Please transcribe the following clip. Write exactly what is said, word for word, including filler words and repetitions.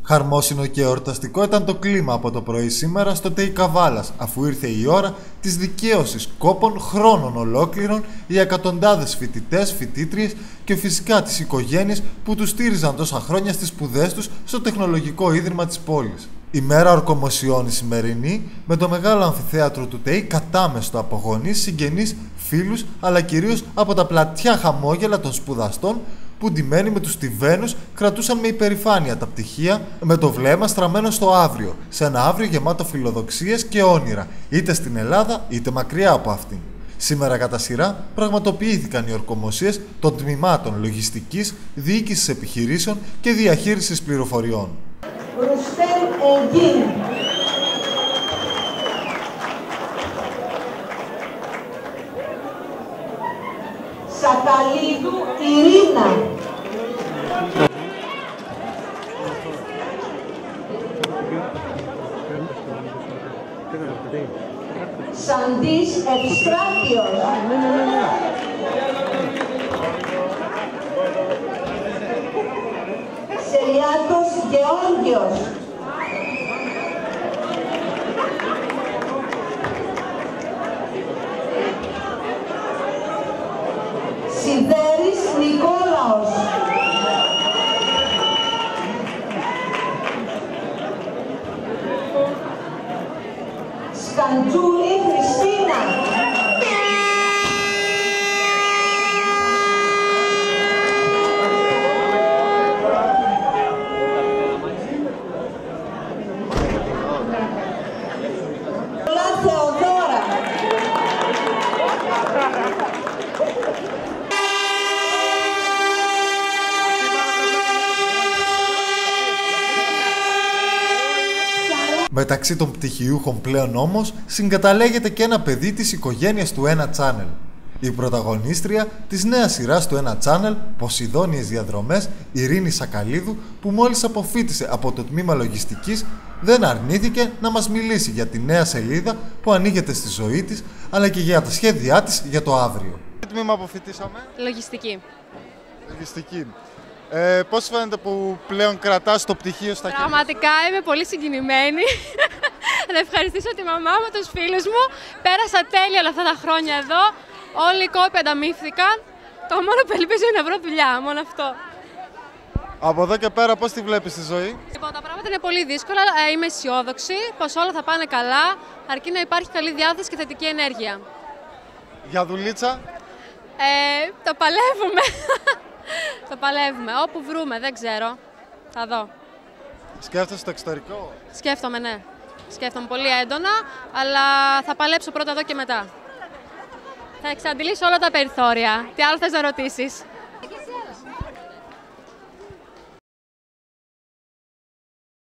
Χαρμόσυνο και εορταστικό ήταν το κλίμα από το πρωί σήμερα στο ΤΕΙ Καβάλας, αφού ήρθε η ώρα της δικαίωσης κόπων χρόνων ολόκληρων για εκατοντάδες φοιτητές, φοιτήτριες και φυσικά τις οικογένειες που τους στήριζαν τόσα χρόνια στις σπουδές τους στο Τεχνολογικό Ίδρυμα της πόλης. Η μέρα ορκομοσιών η σημερινή, με το μεγάλο αμφιθέατρο του ΤΕΙ κατάμεστο από γονείς, συγγενείς, φίλους, αλλά κυρίως από τα πλατιά χαμόγελα των σπουδαστών που ντυμένοι με τους στιβαίνους κρατούσαν με υπερηφάνεια τα πτυχία, με το βλέμμα στραμμένο στο αύριο, σε ένα αύριο γεμάτο φιλοδοξίες και όνειρα, είτε στην Ελλάδα είτε μακριά από αυτήν. Σήμερα κατά σειρά πραγματοποιήθηκαν οι ορκομοσίες των τμήματων λογιστικής, διοίκησης επιχειρήσεων και διαχείρισης πληροφοριών. Σακαλίδου Ειρήνα. Σαντής Ευστράτιος. Σελιάκος Γεώργιος. Σιδέρης Νικόλαος. Σκαντζούλη Χριστίνα. Θεοδώρα. Μεταξύ των πτυχιούχων πλέον όμως συγκαταλέγεται και ένα παιδί της οικογένειας του ένα Channel. Η πρωταγωνίστρια της νέας σειράς του ένα Channel, Ποσειδώνιες διαδρομές, Ειρήνη Σακαλίδου, που μόλις αποφοίτησε από το τμήμα λογιστικής, δεν αρνήθηκε να μας μιλήσει για τη νέα σελίδα που ανοίγεται στη ζωή της, αλλά και για τα σχέδιά της για το αύριο. Τι τμήμα αποφοιτήσαμε? Λογιστική. Λογιστική. Ε, πώς φαίνεται που πλέον κρατάς το πτυχίο στα χέρια? Πραγματικά είμαι πολύ συγκινημένη. Να ευχαριστήσω τη μαμά μου, τους φίλους μου. Πέρασα τέλεια όλα αυτά τα χρόνια εδώ. Όλοι οι κόποι ανταμείφθηκαν. Το μόνο που ελπίζω είναι να βρω δουλειά, μόνο αυτό. Από εδώ και πέρα πώς τη βλέπεις τη ζωή? Λοιπόν, τα πράγματα είναι πολύ δύσκολα. Ε, είμαι αισιόδοξη πως όλα θα πάνε καλά, αρκεί να υπάρχει καλή διάθεση και θετική ενέργεια. Για δουλίτσα? Ε, το παλεύουμε. Το παλεύουμε. Όπου βρούμε, δεν ξέρω. Θα δω. Σκέφτεσαι το εξωτερικό? Σκέφτομαι, ναι. Σκέφτομαι πολύ έντονα, αλλά θα παλέψω πρώτα εδώ και μετά. Θα εξαντλήσω όλα τα περιθώρια. Τι άλλο θες να ρωτήσεις?